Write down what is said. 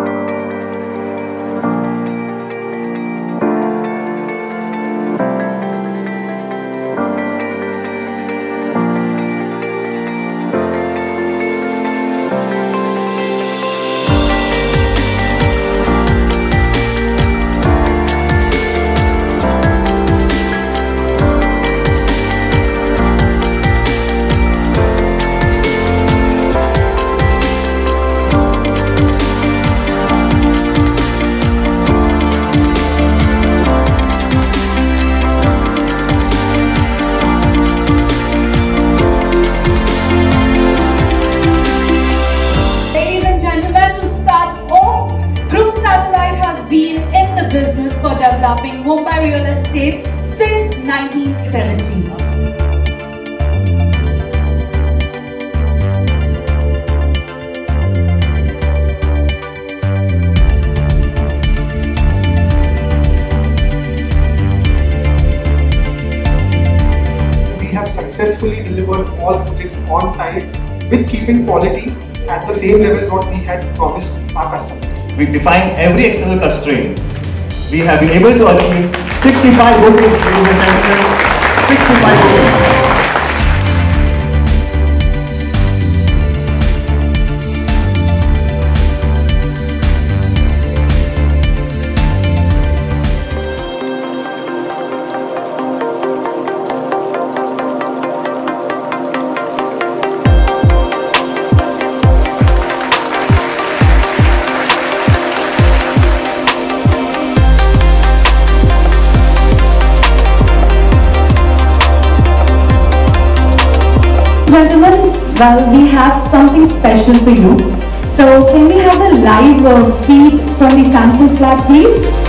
Business for developing Mumbai real estate since 1970. We have successfully delivered all projects on time with keeping quality at the same level what we had promised our customers. We define every external constraint. We have been able to achieve 65 bookings, 65 bookings. Gentlemen, well, we have something special for you. So, can we have the live feed from the sample flat, please?